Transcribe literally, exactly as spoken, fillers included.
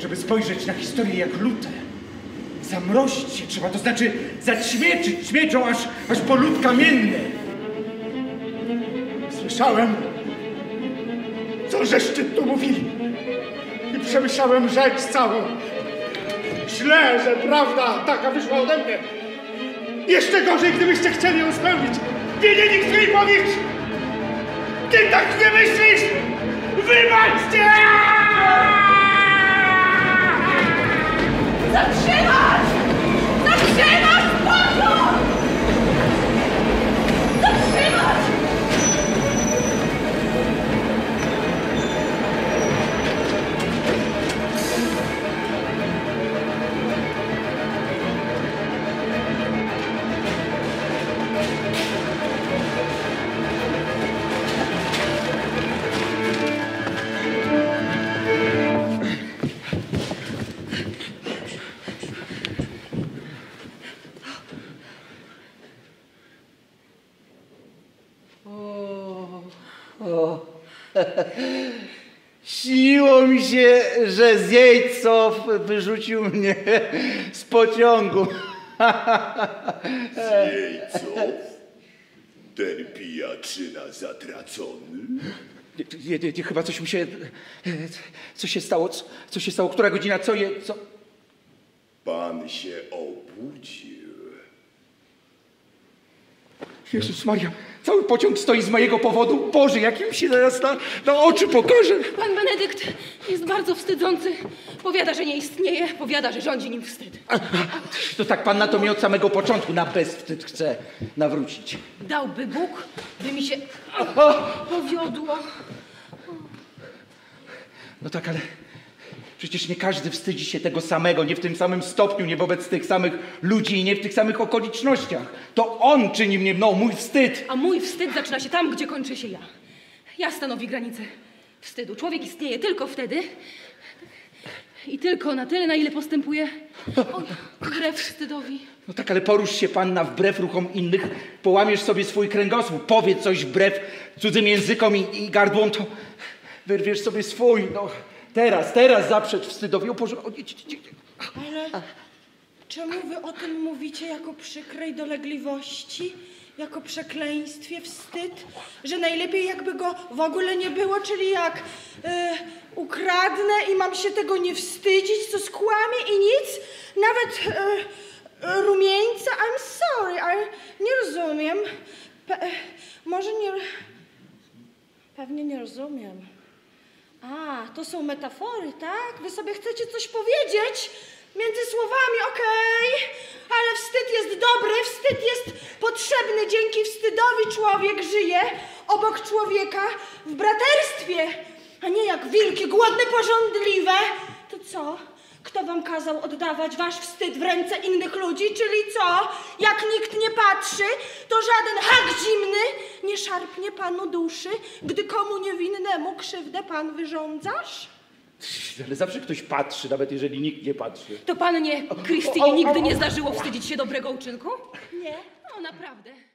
żeby spojrzeć na historię jak lutę. Zamrozić się trzeba, to znaczy zaćmieczyć śmiecią aż, aż po lód kamienny. Słyszałem, co żeście tu mówili i przemyślałem rzecz całą. Źle, że prawda taka wyszła ode mnie. Jeszcze gorzej, gdybyście chcieli ją spełnić. Nie, nie, nikt mi powiedz! Ty tak nie myślisz! Wybaczcie! Zatrzymać! Zatrzymać pociąg! Zatrzymać! O. Śniło mi się, że Zjejcow wyrzucił mnie z pociągu. Zjejcow? Ten pijaczyna zatracony? Nie, nie, nie, chyba coś mu się... Co się stało? Co, co się stało? Która godzina? Co je... Co... Pan się obudził. Jezus Maria, cały pociąg stoi z mojego powodu. Boże, jak im się zaraz na, na oczy pokaże. Pan Benedykt jest bardzo wstydzący. Powiada, że nie istnieje. Powiada, że rządzi nim wstyd. A, a, to tak pan na to mnie od samego początku na bezwstyd chce nawrócić. Dałby Bóg, by mi się powiodło. No tak, ale przecież nie każdy wstydzi się tego samego, nie w tym samym stopniu, nie wobec tych samych ludzi i nie w tych samych okolicznościach. To on czyni mnie mną, mój wstyd. A mój wstyd zaczyna się tam, gdzie kończy się ja. Ja stanowi granicę wstydu. Człowiek istnieje tylko wtedy i tylko na tyle, na ile postępuje on wbrew wstydowi. No tak, ale porusz się panna wbrew ruchom innych, połamiesz sobie swój kręgosłup, powiedz coś wbrew cudzym językom i, i gardłom, to wyrwiesz sobie swój, no. Teraz, teraz zaprzecz wstydowi. O Boże, o nie, nie, nie. Ale czemu wy o tym mówicie jako przykrej dolegliwości? Jako przekleństwie, wstyd? Że najlepiej jakby go w ogóle nie było, czyli jak y, ukradnę i mam się tego nie wstydzić, co skłamię i nic? Nawet y, rumieńca? I'm sorry, ale nie rozumiem. Pe może nie... Pewnie nie rozumiem. A, to są metafory, tak? Wy sobie chcecie coś powiedzieć między słowami, okej, okay. Ale wstyd jest dobry, wstyd jest potrzebny. Dzięki wstydowi człowiek żyje obok człowieka w braterstwie, a nie jak wilki głodne, pożądliwe. To co? Kto wam kazał oddawać wasz wstyd w ręce innych ludzi? Czyli co? Jak nikt nie patrzy, to żaden hak zimny nie szarpnie panu duszy, gdy komu niewinnemu krzywdę pan wyrządzasz? Ale zawsze ktoś patrzy, nawet jeżeli nikt nie patrzy. To pannie Krystynie nigdy nie zdarzyło wstydzić się dobrego uczynku? Nie. No naprawdę.